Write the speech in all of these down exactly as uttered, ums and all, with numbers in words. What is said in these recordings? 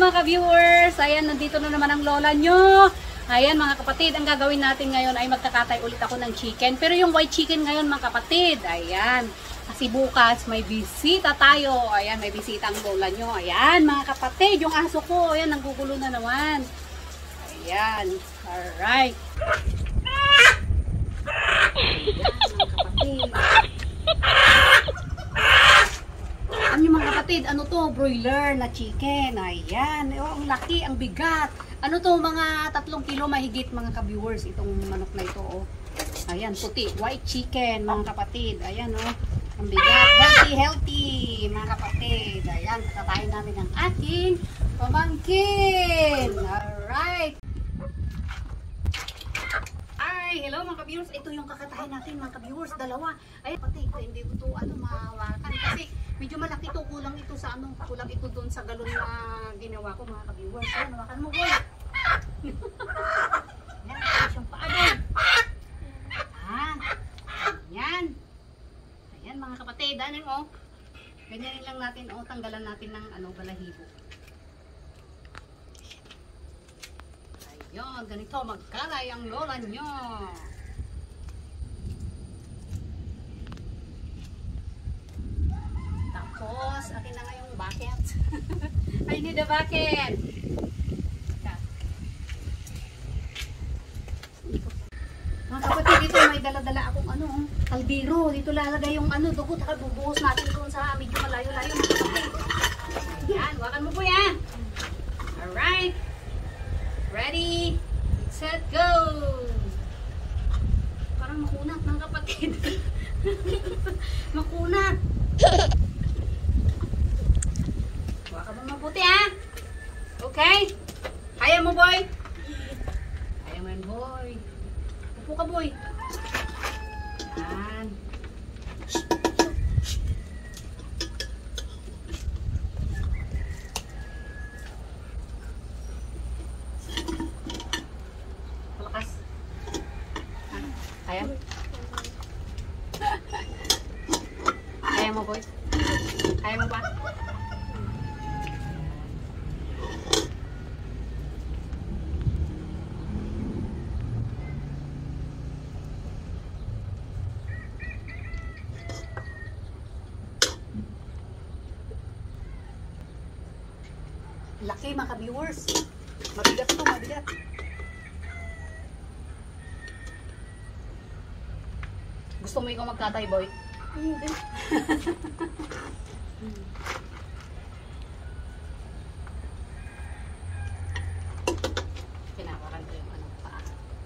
mga ka-viewers! Ayan, nandito na naman ang lola nyo. Ayan mga kapatid, ang gagawin natin ngayon ay magkakatay ulit ako ng chicken. Pero yung white chicken ngayon mga kapatid, ayan. Kasi bukas may bisita tayo. Ayan, may bisita ang lola nyo. Ayan mga kapatid, yung aso ko, ayan, nanggugulo na naman. Ayan, alright. Ayan mga kapatid. Ano yung mga kapatid, ano to? Broiler na chicken. Ayan, oh, ang laki, ang bigat. Ano to, mga tatlong kilo mahigit mga ka-viewers, itong manok na ito. Oh. Ayan, puti, white chicken mga kapatid. Ayan oh, ang bigat. Healthy, healthy mga kapatid. Ayan, kakatayin namin ang ating pamangkin. Alright. Ay, hello mga ka-viewers. Ito yung kakatayin natin mga ka-viewers. Dalawa. Ay, pati ito, hindi ko ito ano, mahawakan. Kasi medyo malaki ito. Kulang ito sa ano, kulang ito doon sa galon na ginawa ko mga ka-viewers. Ayan, hawakan mo boy. Yan, ito siyang paa doon. Ayan. Ayan. Ayan mga kapatid. Ayan o. Ganyan lang natin o. Tanggalan natin ng ano, balahibo. Ayun, ganito magkalay ang lola nyo. Tapos, akin na nga yung bucket. I need a bucket. Mga kapatid, dito may dala-dala akong ano, kaldero. Dito lalagay yung ano, dugo. Taka bubuhos natin doon sa medyo malayo-layo mga kapatid. Ayan, wakan mo po yan. Alright. Ready, set, go! Parang makunat mga kapatid. Makunat. Huwag mo mabuti ha. Okay? Kaya mo boy? Kaya mo yan boy. Upo ka boy. Yan. Kaya? Kaya mo boy? Kaya mo pa? Laki mga ka-viewers. Mabigat to, mabigat. Gusto mo ikaw magtatay, boy? Hindi. Kinawakan ko yung ano pa.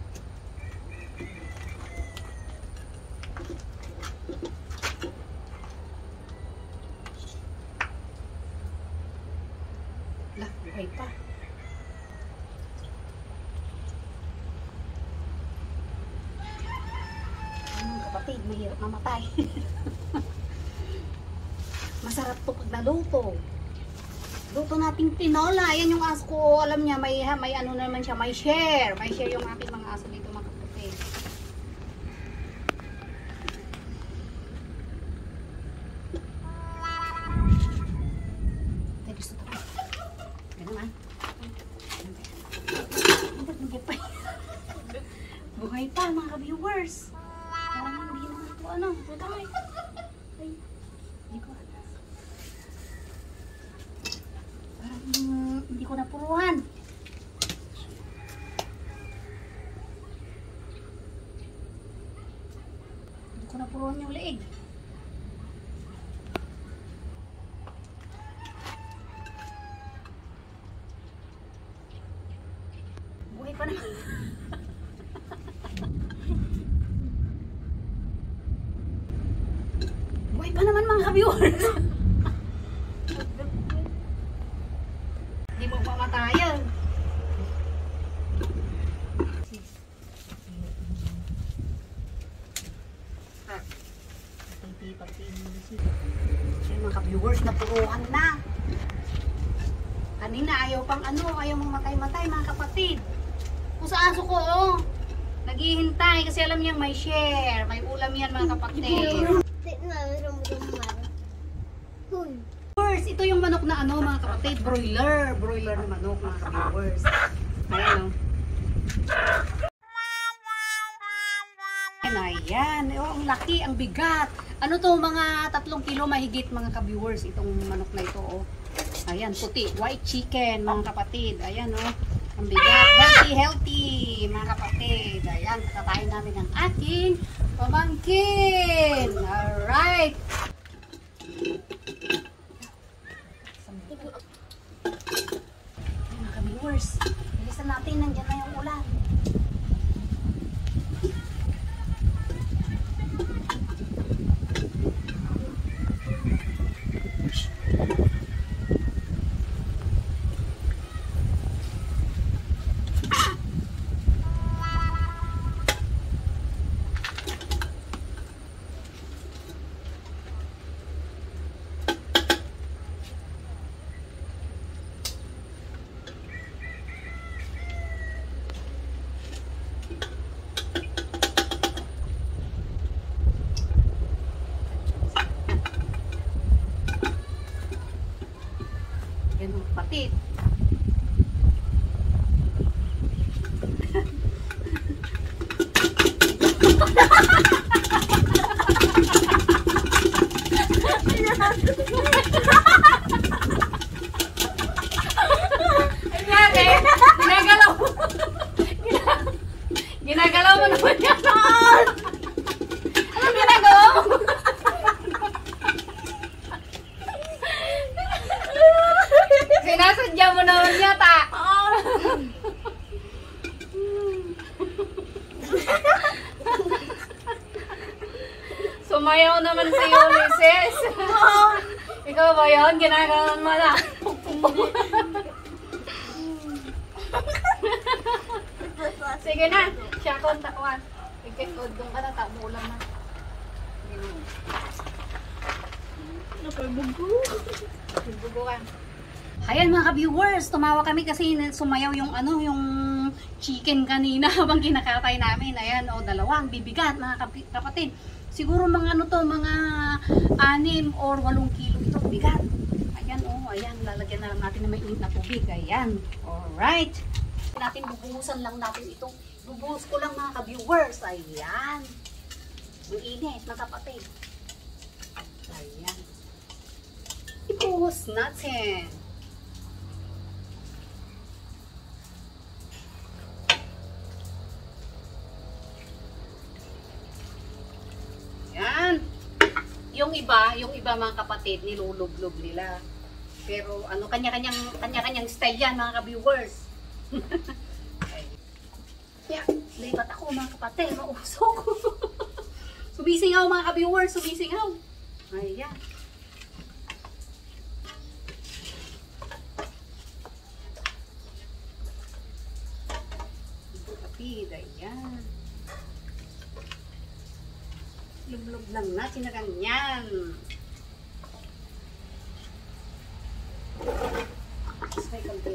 Lah, buhay pa. Kapatid, mahirap mamatay. Masarap to pag naluto. Luto nating tinola. Ayan yung aso ko. Alam niya, may, may ano naman siya, may share. May share yung aking mga aso dito mga kapatid. Ay, gusto ko. Ganun ah. Buhay pa mga ka-viewers. Parang hindi naman ito ano. Ito ay. Ay. Hindi ko. Parang um, hindi ko napuruhan. Hindi ko napuruhan yung leeg. Buhay pa naman. Buhay pa naman mga ka-viewers. Hindi mo mamatayan. Ay mga ka-viewers, napuruhan na. Kanina ayaw pang ano, ayaw mong matay-matay mga kapatid. Kung sa aso ko, oh, naghihintay kasi alam niyang may share. May ulam yan mga kapatid. ka-viewers, ito yung manok na ano mga kapatid, broiler. Broiler na manok mga ka-viewers. Ayan o. Ayan, oh, ang laki, ang bigat. Ano to, mga tatlong kilo mahigit mga ka-viewers, itong manok na ito oh. Ayan, puti, white chicken mga kapatid. Ayan oh, ang bigat, healthy, healthy mga kapatid. Ayan, patatayin namin ang ating pamangkin. Alright. Mga ka-viewers, bilisan natin, nandiyan na yung ulan. Yan ang kapatid. Ginagalaw mo. Ginagalaw mo naman yan. Anong ginagawa mo? Sinasadya mo naman yata. Sumayaw naman si Ulysses. Ikaw ba yun? Ginagawan mo na. Sige na. Siya kong takwan. Ikikod doon ka na. Tamo lang na. Napalbugo. Napalbugo ka. Ayan mga ka-viewers, tumawa kami kasi sumayaw yung ano, yung chicken kanina habang kinakatay namin. Ayan, o dalawang bibigat mga kapatid. Siguro mga ano to, mga anim or walong kilo ito bigat. Ayan o, ayan, lalagyan na lang natin na may init na tubig. Ayan, alright. Natin bubuhusan lang natin ito. Bubuhos ko lang mga ka-viewers. Ayan. Yung init mga kapatid. Ayan. Ibuhos natin. Yan. Yung iba, yung iba mga kapatid, nilulublob nila. Pero ano, kanya-kanyang kanya-kanyang style yan mga ka-viewers. Yeah, lipat ako mga kapatid, mausok. Sumisingaw mga ka-viewers, sumisingaw. Ayan. Kapatid, ayan. Lublob lang natin na ganyan. Say kampi.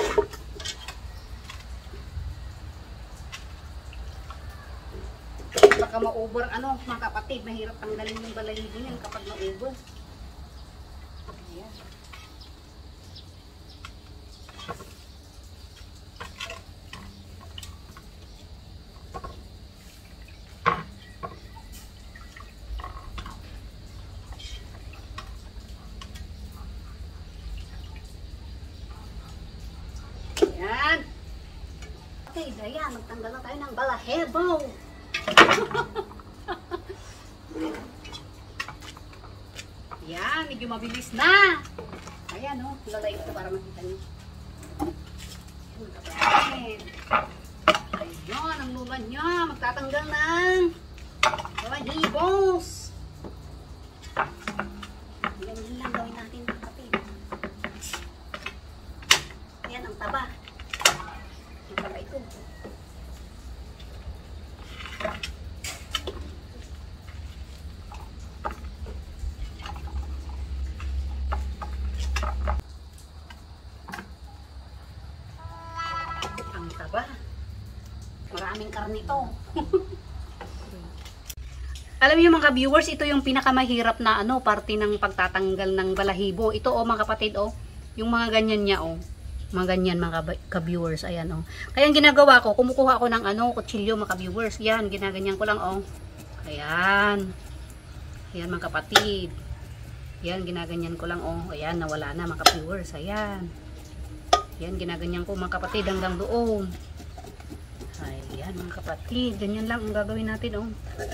Baka ma-over ano mga kapatid, mahirap tanggalin yung balahibo niyan kapag ma-over. Ayan. Ayan. Okay, ayan. Magtanggal na tayo ng balahibo. Ayan, medyo mabilis na. Ayan, o. Oh, lalayo ko para makita nyo. Ayan. Ayan, ang lula niya. Magtatanggal ng balahibos. Ayan, yun lang gawin natin. Ayan, ang taba. Ang taba ito. Ang taba. Maraming karne ito. Alam niyo mga viewers, ito yung pinakamahirap na ano, parte ng pagtatanggal ng balahibo. Ito oh mga kapatid oh, yung mga ganyan niya oh. Mga ganyan mga ka-viewers, ayan oh. Kaya ang ginagawa ko, kumukuha ako ng ano, kutsilyo mga viewers. Yan, ginaganyan ko lang oh. Ayan. Ayan mga kapatid. Ayan, ginaganyan ko lang oh. Ayan, nawala na mga viewers. Ayan. Ayan, ginaganyan ko mga kapatid hanggang doon. Ayan mga kapatid, ganyan lang ang gagawin natin oh.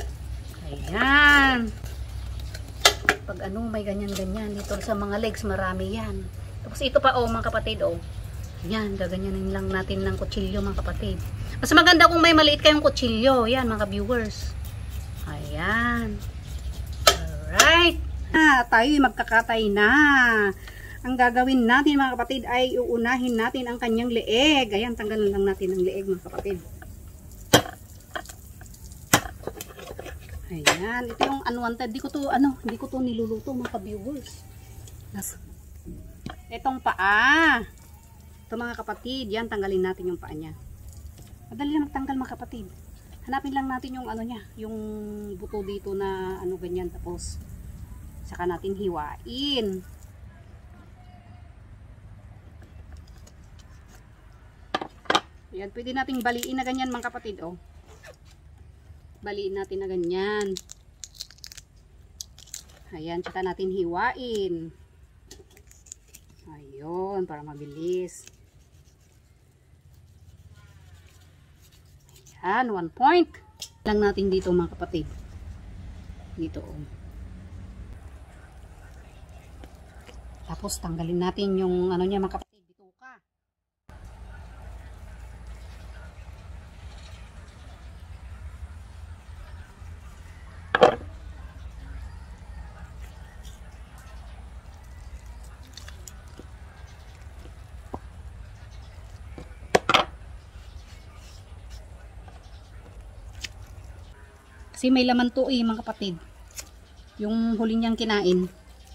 Ayan. Pag ano, may ganyan-ganyan dito sa mga legs, marami yan. Tapos ito pa oh mga kapatid oh. Ayan, gaganyanin lang natin ng kutsilyo mga kapatid. Mas maganda kung may maliit kayong kutsilyo. Ayan mga viewers. Ayan. Alright. Ah, tayo magkakatay na. Ang gagawin natin mga kapatid ay uunahin natin ang kanyang leeg. Ayan, tanggalan lang natin ang leeg mga kapatid. Ayan, ito yung unwanted. Di ko to, ano, hindi ko to niluluto mga viewers. Itong paa. Ito mga kapatid, yan, tanggalin natin yung paa niya. Madali lang magtanggal mga kapatid. Hanapin lang natin yung ano niya, yung buto dito na ano ganyan, tapos saka natin hiwain. Yan, pwede nating baliin na ganyan mga kapatid, oh. Baliin natin na ganyan. Ayan, saka natin hiwain. Ayun, para mabilis. Ayan, one point. Lang natin dito mga kapatid. Dito, oh. Tapos tanggalin natin yung ano niya mga kapatid. Kasi may laman to eh mga kapatid. Yung huli niyang kinain.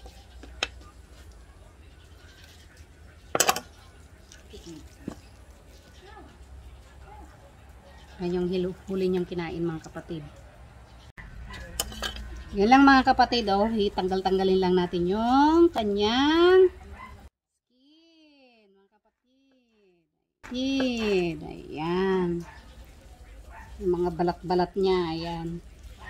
Yan yung huli niyang kinain mga kapatid. Yan lang mga kapatid oh. Tanggal-tanggalin lang natin yung kanyang skin mga kapatid. Skin. Ayan. Yung mga balat-balat niya. Ayan.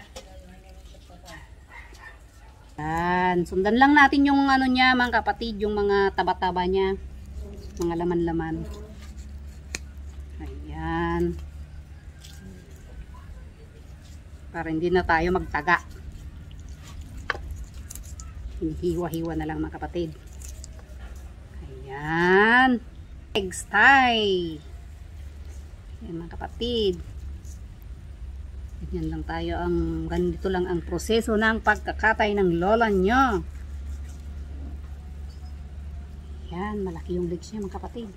Yan. Sundan lang natin yung ano niya mga kapatid, yung mga taba-taba niya, mga laman-laman. Ayan. Para hindi na tayo magtaga. Hinihiwa-hiwa na lang mga kapatid. Ayan. Eggs tie. Ayan mga kapatid. Ganyan lang tayo, ang ganito lang ang proseso ng pagkakatay ng lola nyo. Yan, malaki yung legs niya mga kapatid.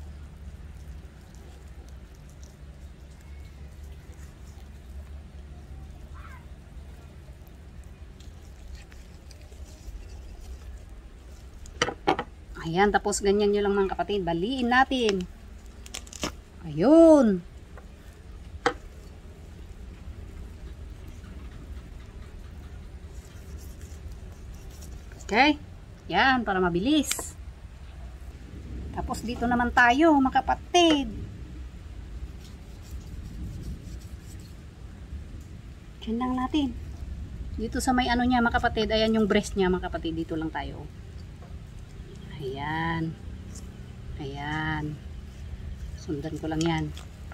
Ayan, tapos ganyan nyo lang mga kapatid. Baliin natin. Ayun. Okay? Yan, para mabilis. Tapos dito naman tayo, mga kapatid. Diyan lang natin. Dito sa may ano niya, mga kapatid. Ayan yung breast niya, mga kapatid. Dito lang tayo. Ayan. Ayan. Sundan ko lang yan.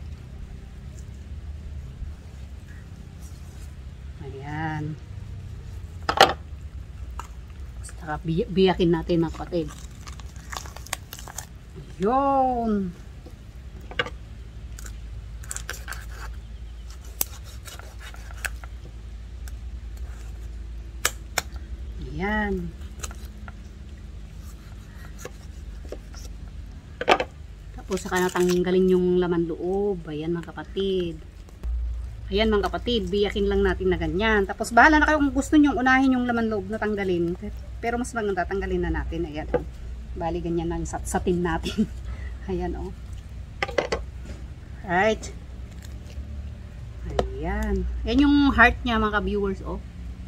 Ayan. Saka biyakin natin mga kapatid. Yun. Ayan. Tapos saka natanggalin yung laman loob. Ayan mga kapatid. Ayan mga kapatid, biyakin lang natin na ganyan. Tapos bahala na kayo kung gusto nyo unahin yung laman loob na tanggalin. Pero mas maganda tanggalin na natin. Ayan. Bali ganyan lang sat-satin natin. Ayan o. Oh. Alright. Ayan. Ayan. Yan yung heart niya mga ka-viewers, oh.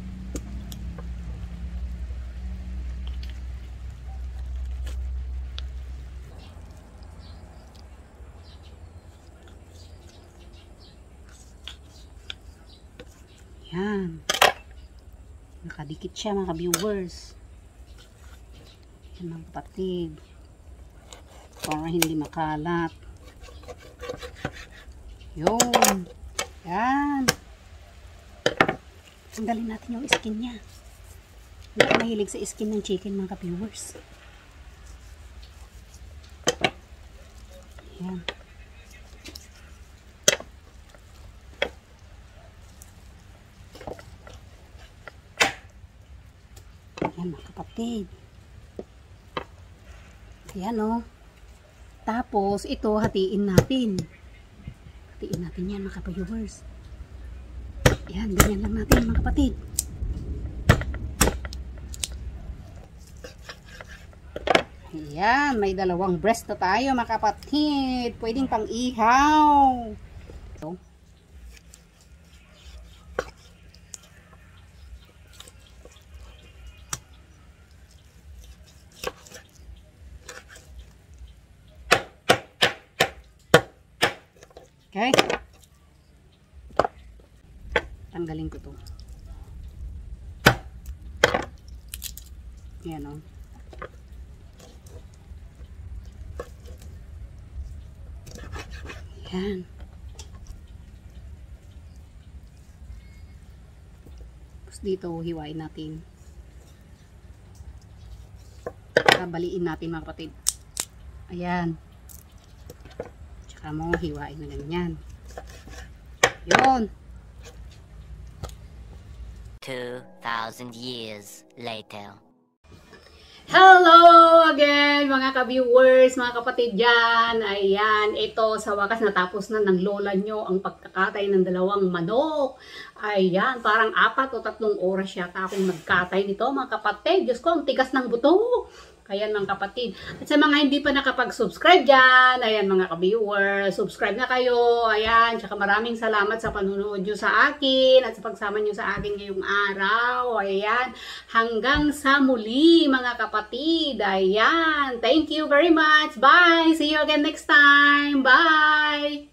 Yan. Nakadikit siya mga viewers. Yan mga kapatid. Para hindi makalat. Yun. Yan. Tanggalin natin yung skin niya. Hindi ako mahilig sa skin ng chicken mga viewers. Yan. Yan mga kapatid. Yan o. Oh. Tapos ito hatiin natin. Hatiin natin yan mga ka-viewers. Yan, ganyan lang natin mga kapatid. Yan, may dalawang breast na tayo mga kapatid. Pwedeng pang ihaw. So, okay. Tanggalin ko to. Yan o. Yan. Tapos dito, hiwain natin. Baliin natin mga kapatid. Ayan. Tsaka mo, hiwain na ganyan. Yun. two thousand years later. Hello again mga ka-viewers, mga kapatid dyan. Ayan, ito sa wakas natapos na ng lola nyo ang pagkakatay ng dalawang manok. Ayan, parang apat o tatlong oras yata akong nagkatay nito mga kapatid. Diyos ko, ang tigas ng buto. Ayan mga kapatid. At sa mga hindi pa nakapag-subscribe dyan, ayan mga ka-viewers, subscribe na kayo. Ayan, tsaka maraming salamat sa panunood nyo sa akin at sa pagsama nyo sa akin ngayong araw. Ayan, hanggang sa muli mga kapatid. Ayan, thank you very much. Bye! See you again next time. Bye!